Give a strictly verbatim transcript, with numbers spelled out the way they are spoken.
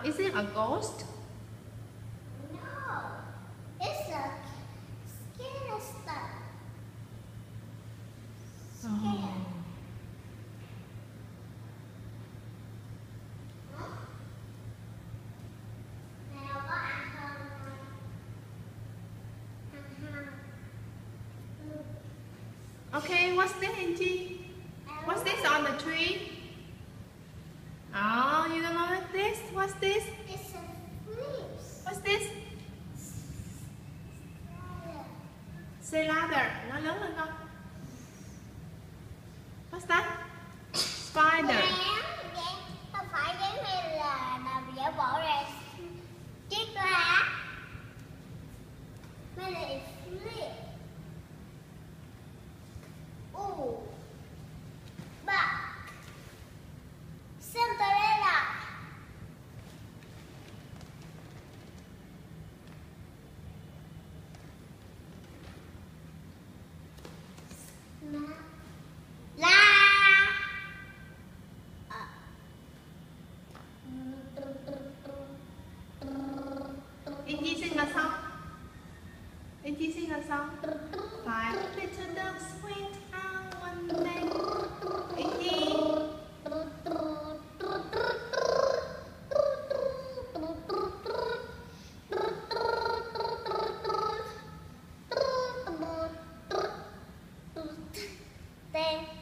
is it a ghost? No, it's a skin stuff. Skin. Oh. Mèo có ăn không? Ăn không? Okay, what's this, Angie? What's this on the tree? Oh, you don't know this? What's this? It's a leaves. What's this? Say louder. Nói lớn lên con. What's that? Spider. Không phải giống như là nào giả bộ ra chiếc lá. Mới là flip. Ooh. But Cinderella. La. Angie sing a song. Angie sing a song. Five little ducks went out one day. Angie. Tên